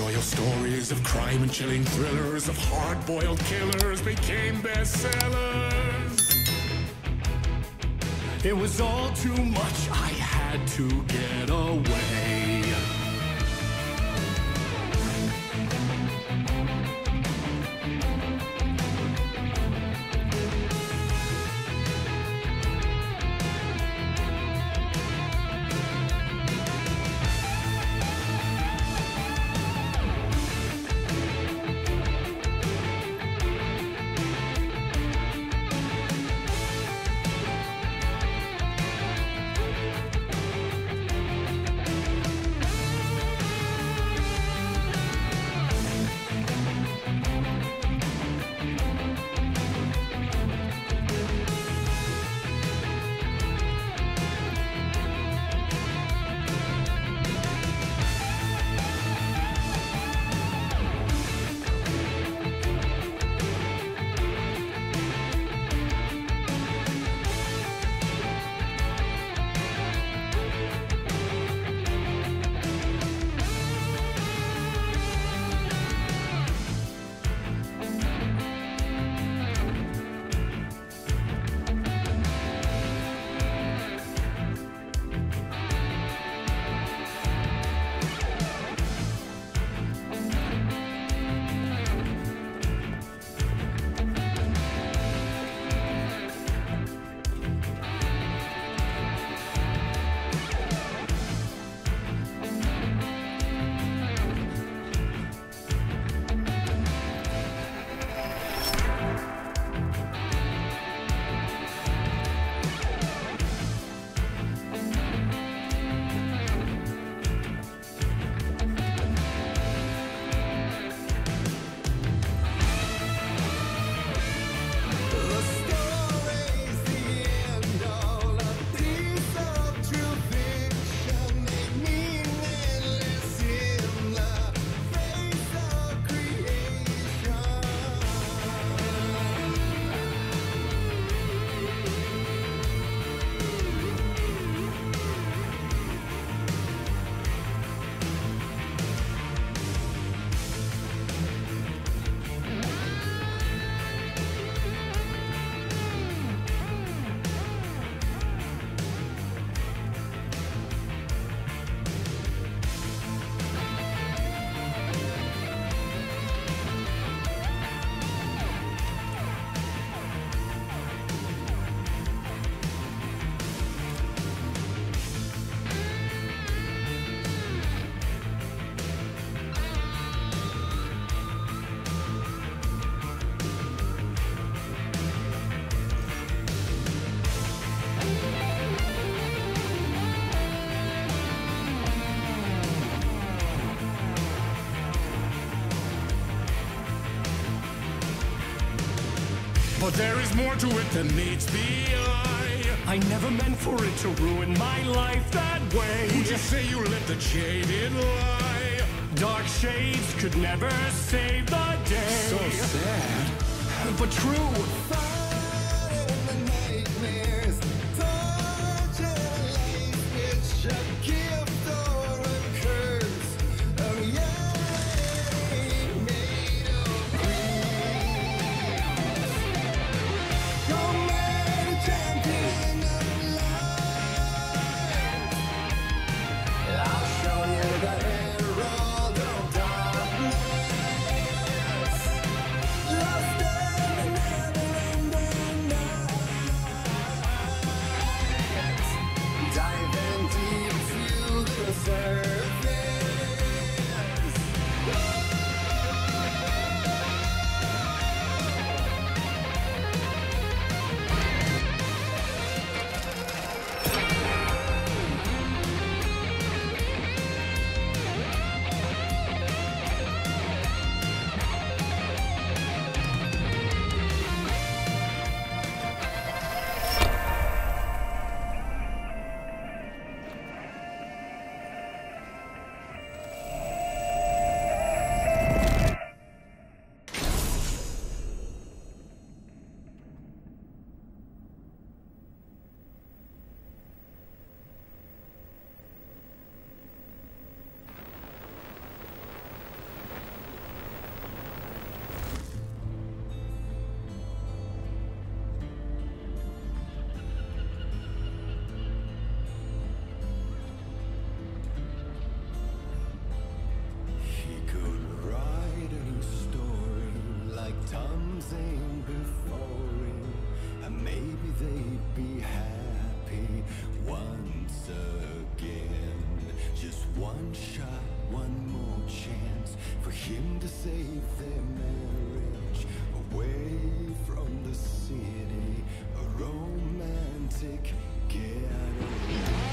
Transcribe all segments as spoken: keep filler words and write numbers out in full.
Royal stories of crime and chilling thrillers of hard-boiled killers became bestsellers. It was all too much, I had to get away. But there is more to it than meets the eye. I never meant for it to ruin my life that way. Who'd you say you let the jaded lie? Dark shades could never save the day. So sad, but true. shot, one more chance for him to save their marriage. Away from the city, a romantic getaway.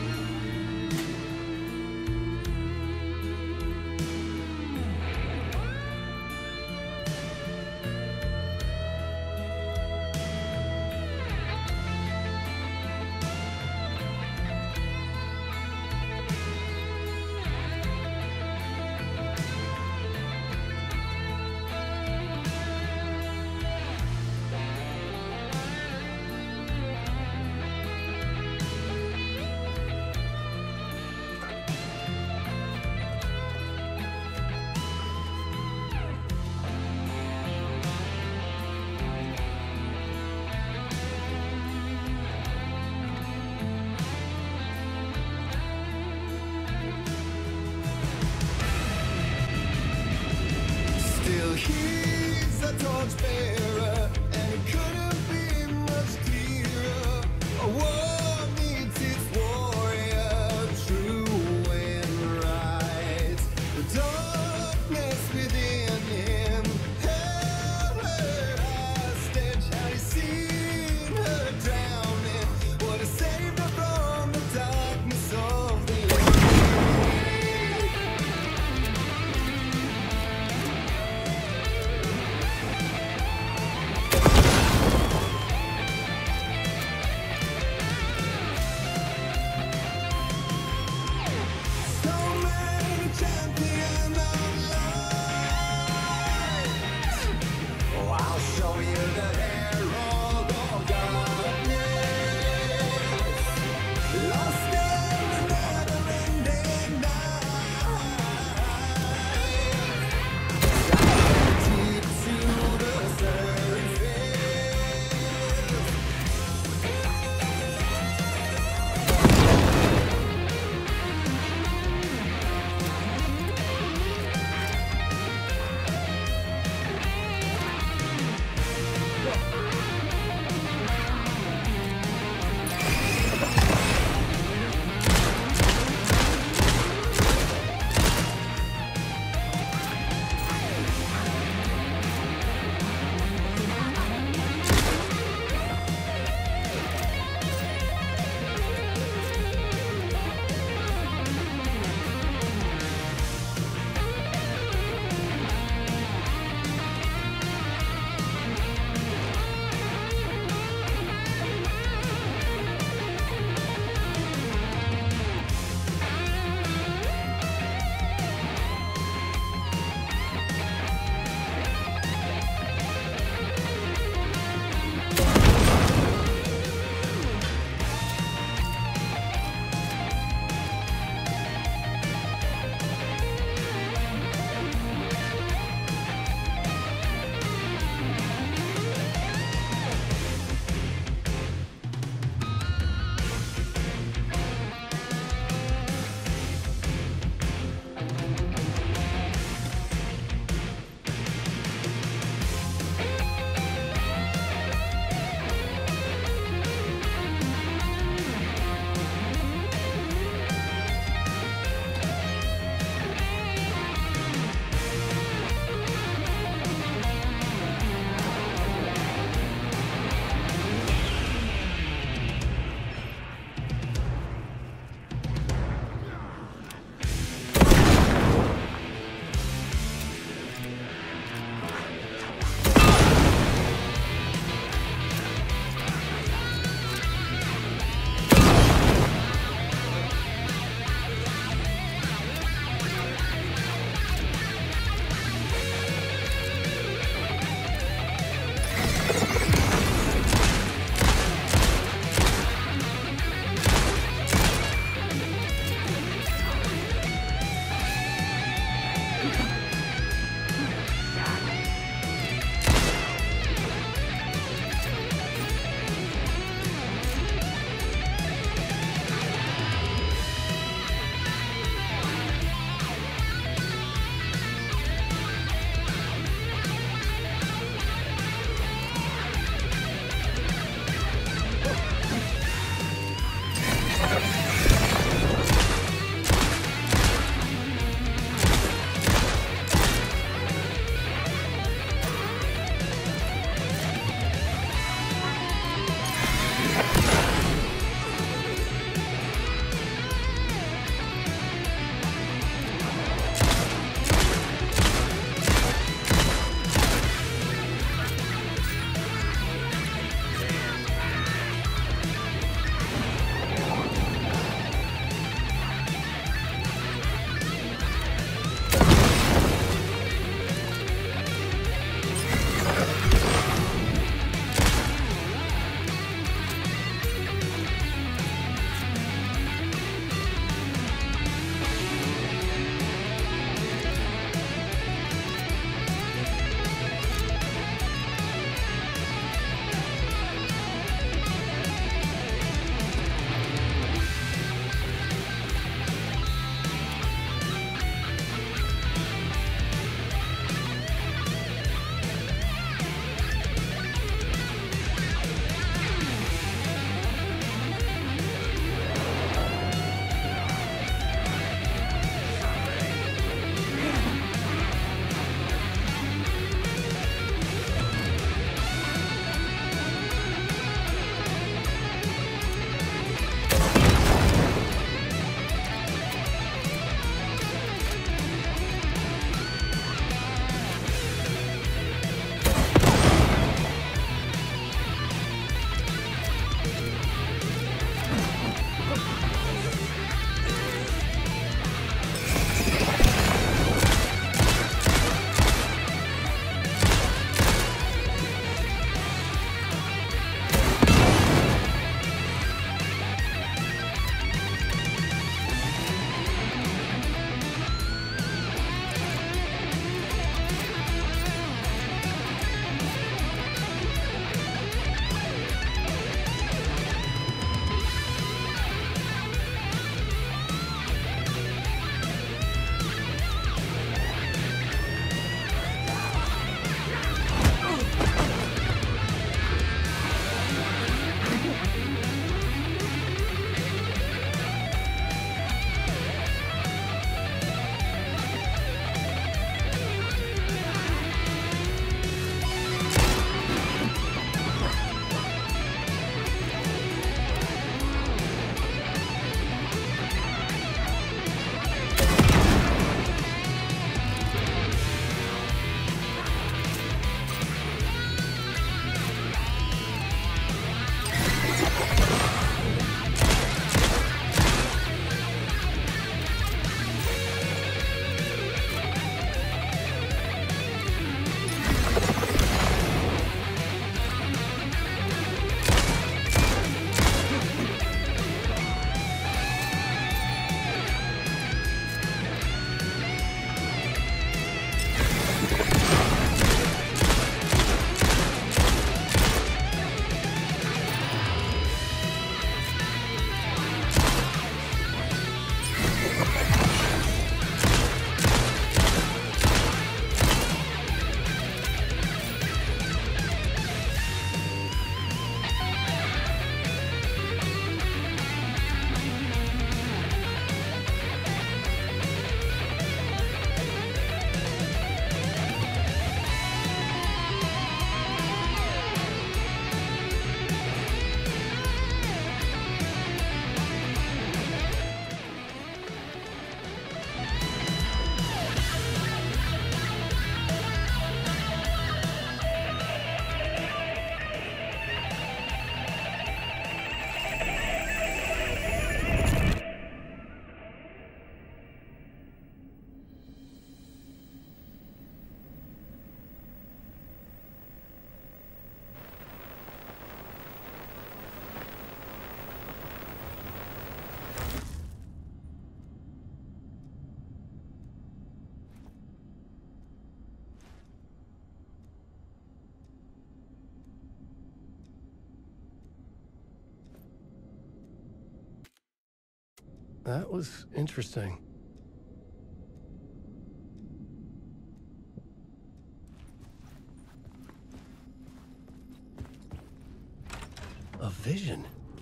He's a torchbearer, and it couldn't be much clearer. A war needs its warrior, true and right. The darkness within him held her hostage. Had he seen her drowning, would have saved her from the darkness of the That was interesting. A vision.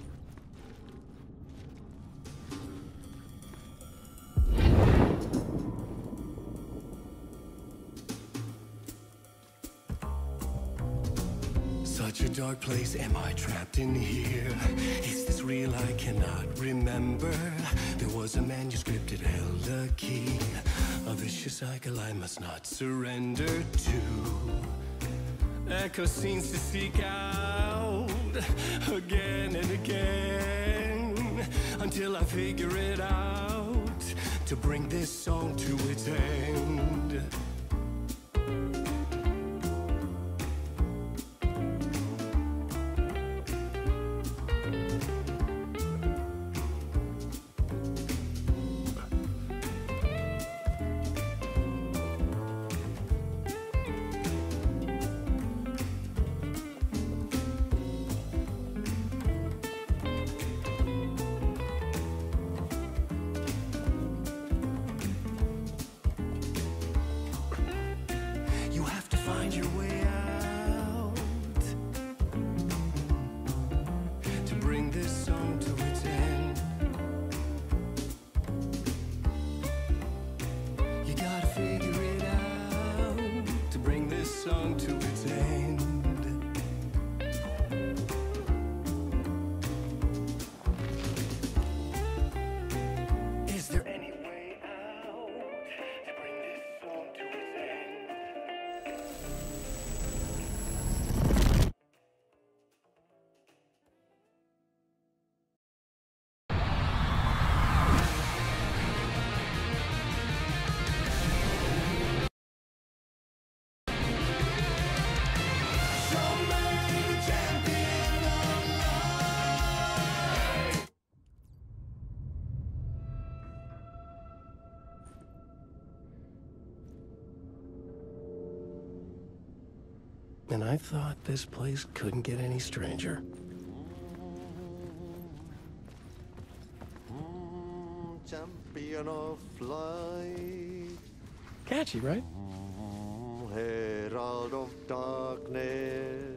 Such a dark place, am I trapped in here? Is this real? I cannot remember. There was a manuscript, it held a key. A vicious cycle I must not surrender to. Echo scenes to seek out again and again, until I figure it out, to bring this song to its end. Find your way out to bring this song to its end. You gotta figure it out to bring this song to its end. Is there any way out to bring this song to its end? And I thought this place couldn't get any stranger. Champion of light, Catchy, right? herald of darkness.